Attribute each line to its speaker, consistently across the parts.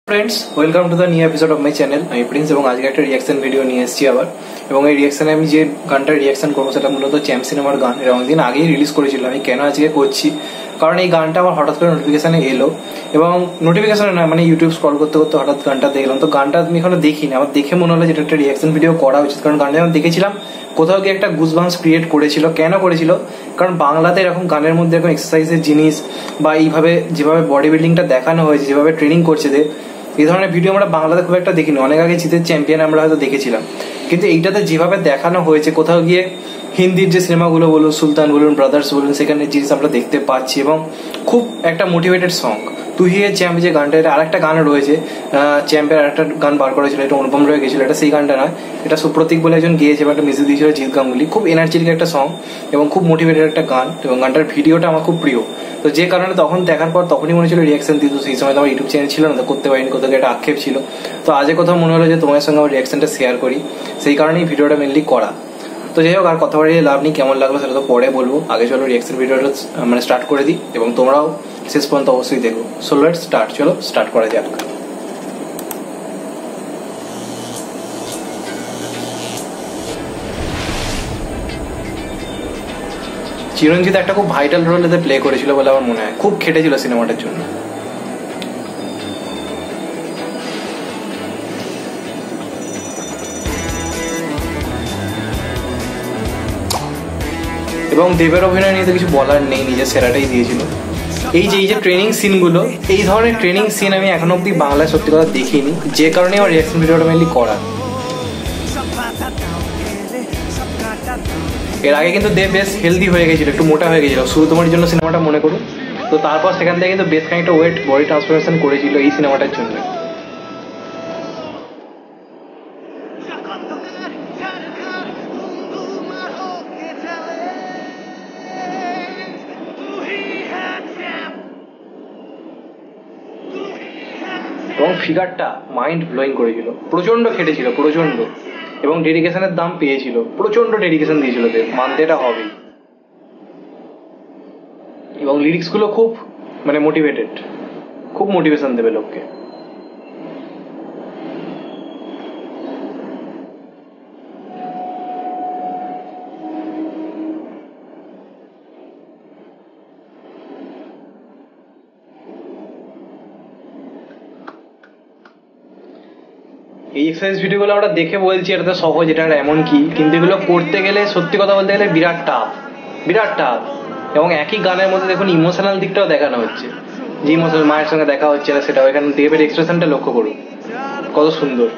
Speaker 1: Friends welcome to the new episode of my channel আমি Prince এবং আজকে একটা রিঅ্যাকশন ভিডিও নিয়ে এসেছি আবার এবং এই রিঅ্যাকশনে আমি যে গানটার রিঅ্যাকশন করব সেটা মূলত চ্যাম্প সিনেমার গান। এর অনেকদিন আগেই রিলিজ করেছিল, আমি কেন আজকে করছি কারণ এই গানটা আমার হঠাৎ করে নোটিফিকেশনে এলো এবং নোটিফিকেশনে না মানে ইউটিউব স্ক্রল করতে করতে হঠাৎ গানটা দেখলাম। তো গানটা আমি এখনো দেখিনি, আমার দেখে মনে হলো যেটা একটা রিঅ্যাকশন ভিডিও করা উচিত, কারণ গানটা আমি দেখেছিলাম কোথাও গিয়ে একটা গুজবাম্পস ক্রিয়েট করেছিল। কেন করেছিল? কারণ বাংলাতে এরকম গানের মধ্যে এরকম এক্সারসাইজের জিনিস বা এইভাবে যেভাবে বডি বিল্ডিংটা দেখানো হয়েছে, যেভাবে ট্রেনিং করছে এই ধরনের ভিডিও আমরা বাংলাতে খুব একটা দেখিনি। অনেক আগে জিতের চ্যাম্পিয়ন আমরা হয়তো দেখেছিলাম, কিন্তু এইটাতে যেভাবে দেখানো হয়েছে কোথাও গিয়ে হিন্দির যে সিনেমাগুলো বলুন, সুলতান বলুন, ব্রাদার্স বলুন, সেখানে জিনিস আমরা দেখতে পাচ্ছি এবং খুব একটা মোটিভেটেড সং। তুই হে চ্যাম্প যে গানটা, এটা আরেকটা গান রয়েছে, চ্যাম্পের আরেকটা গান বার করেছিল, এটা অনুপম রয়ে গেছিল, এটা সেই গানটা নয়, এটা সুপ্রতীক বলে একজন গিয়েছে বা একটা মিউজিক দিয়েছিল জিৎ গাঙ্গুলি। খুব এনার্জেটিক একটা সং এবং খুব মোটিভেটেড একটা গান এবং গানটার ভিডিওটা আমার খুব প্রিয়। তো যে কারণে তখন দেখার পর তখনই মনে ছিল রিঅ্যাকশন দিত, সেই সময় তো আমার ইউটিউব চ্যানেল ছিল না, তো করতে পারিনি, কোথাও একটা আক্ষেপ ছিল। তো আজকে কোথাও মনে হলো যে তোমার সঙ্গে আমার রিঅ্যাকশনটা শেয়ার করি, সেই কারণেই ভিডিওটা মেনলি করা। তো যাই হোক, আর কথা বাড়িয়ে লাভ নেই, কেমন লাগলো সেটা তো পরে বলবো। আগে চলো রিঅ্যাকশন ভিডিওটা মানে স্টার্ট করে দিই এবং তোমরাও শেষ পর্যন্ত অবশ্যই দেখো। সো লেটস স্টার্ট, চলো স্টার্ট করা যাক। চিরঞ্জিত একটা খুব ভাইটাল রোল এতে প্লে করেছিল বলে আমার মনে হয়, খুব খেটেছিল সিনেমাটার জন্য। এবং দেবের অভিনয় নিয়ে তো কিছু বলার নেই, নিজের সেরাটাই দিয়েছিল। এই যে ট্রেনিং সিনগুলো, এই ধরনের ট্রেনিং সিন আমি এখনো অব্দি বাংলায় সত্যি কথা দেখিনি, যে কারণে আমার রিঅ্যাকশন ভিডিওটা মেনলি করা। এর আগে কিন্তু দেব বেশ হেলদি হয়ে গেছিল, একটু মোটা হয়ে গেছিল শুরু তোমার জন্য সিনেমাটা মনে করুন। তো তারপর সেখান থেকে কিন্তু বেশ খানিকটা ওয়েট বডি ট্রান্সফরমেশন করেছিল এই সিনেমাটার জন্য। এবং ফিগারটা মাইন্ড ব্লোয়িং করেছিল, প্রচন্ড খেটেছিল প্রচন্ড, এবং ডেডিকেশনের দাম পেয়েছিল, প্রচন্ড ডেডিকেশন দিয়েছিল দেব, মানতে এটা হবে। এবং লিরিক্স গুলো খুব মানে মোটিভেটেড, খুব মোটিভেশন দেবে লোককে। এই এক্সারসাইজ ভিডিওগুলো আমরা দেখে বলছি এটা তো সহজ, এটা এমন কি, কিন্তু এগুলো করতে গেলে সত্যি কথা বলতে গেলে বিরাট টাফ, বিরাট টাফ। এবং একই গানের মধ্যে দেখুন ইমোশনাল দিকটাও দেখানো হচ্ছে, যে ইমোশনাল মায়ের সঙ্গে দেখা হচ্ছে না সেটাও, এখানে দেবের এক্সপ্রেশনটা লক্ষ্য করুন কত সুন্দর।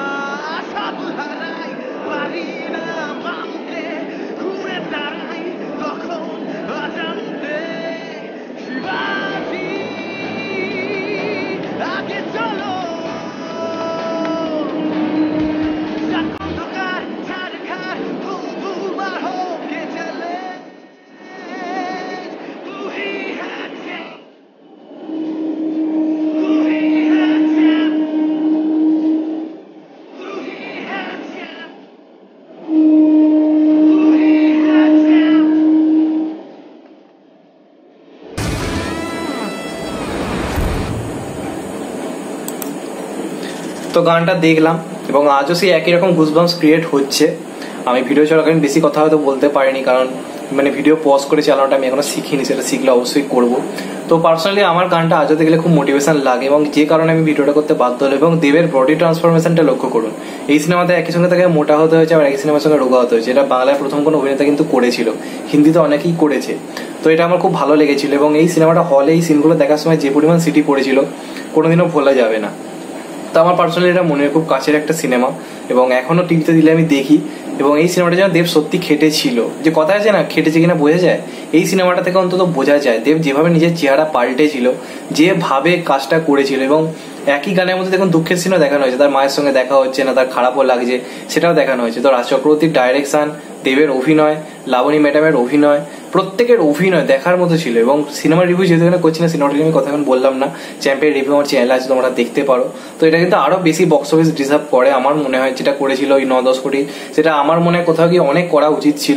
Speaker 1: তো গানটা দেখলাম এবং আজও সেই একই রকম গুজবাম্পস ক্রিয়েট হচ্ছে। আমি ভিডিও চলাকালীন বেশি কথা হয়তো বলতে পারিনি, কারণ মানে ভিডিও পজ করে চালানোটা আমি এখনো শিখিনি, সেটা শিখলে অবশ্যই করব। তো পার্সোনালি আমার গানটা আজও দেখলে খুব মোটিভেশন লাগে এবং যে কারণে আমি ভিডিওটা করতে বাধ্য হলো। এবং দেবের বডি ট্রান্সফরমেশনটা লক্ষ্য করুন, এই সিনেমাতে একই সঙ্গে তাকে মোটা হতে হয়েছে, আবার একই সিনেমার সঙ্গে রোগা হতে হয়েছে। এটা বাংলায় প্রথম কোনো অভিনেতা কিন্তু করেছিল, হিন্দিতে অনেকেই করেছে। তো এটা আমার খুব ভালো লেগেছিল এবং এই সিনেমাটা হলে এই সিনগুলো দেখার সময় যে পরিমাণ সিটি পড়েছিল কোনোদিনও ভোলা যাবে না। তো আমার পার্সোনালি এটা মনের খুব কাছের একটা সিনেমা এবং এখনো টিভিতে দিলে আমি দেখি। এবং এই সিনেমাটা যেন দেব সত্যি খেটেছিল, যে কথা আছে না খেটেছে কিনা বোঝা যায়, এই সিনেমাটা থেকে অন্তত বোঝা যায় দেব যেভাবে নিজের চেহারা পাল্টেছিল, যেভাবে কাজটা করেছিল। এবং একই গানের মধ্যে দেখুন দুঃখের সিনও দেখানো হয়েছে, তার মায়ের সঙ্গে দেখা হচ্ছে না, তার খারাপও লাগছে, সেটাও দেখানো হয়েছে। তো রাজ চক্রবর্তীর ডাইরেকশন, দেবের অভিনয়, লাবণী ম্যাডামের অভিনয়, প্রত্যেকের অভিনয় দেখার মতো ছিল। এবং সিনেমার রিভিউ যেহেতু এখানে করছি না, সিনেমাটির আমি কথা এখন বললাম না, চ্যাম্পের রিভিউ আমার চ্যানেল আছে, তোমরা দেখতে পারো। তো এটা কিন্তু আরো বেশি বক্স অফিস ডিজার্ভ করে আমার মনে হয়, যেটা করেছিল ওই 9-10 কোটি, সেটা আমার মনে হয় কোথাও গিয়ে অনেক করা উচিত ছিল।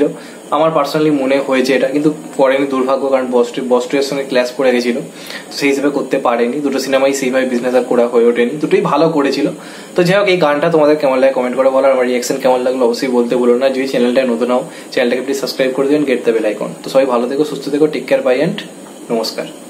Speaker 1: আমার পার্সোনালি মনে হয়েছে এটা, কিন্তু করেনি দুর্ভাগ্য, কারণ বস্টুয়ের সঙ্গে ক্ল্যাশ পড়ে গেছিল, সেই হিসেবে করতে পারেনি। দুটো সিনেমাই সেইভাবে বিজনেস আর করা হয়ে ওঠেনি, দুটোই ভালো করেছিল। তো যাই হোক, এই গানটা তোমাদের কেমন লাগে কমেন্ট করে বলো, আমার রিয়াকশন কেমন লাগলো অবশ্যই বলতে বলো না। যদি চ্যানেলটা নতুন হও চ্যানেলটাকে প্লিজ সাবস্ক্রাইব করে দিন, গেট দ্য বেল আইকন। তো সবাই ভালো থেকো, সুস্থ থেকো, টেক কেয়ার, বাই অ্যান্ড নমস্কার।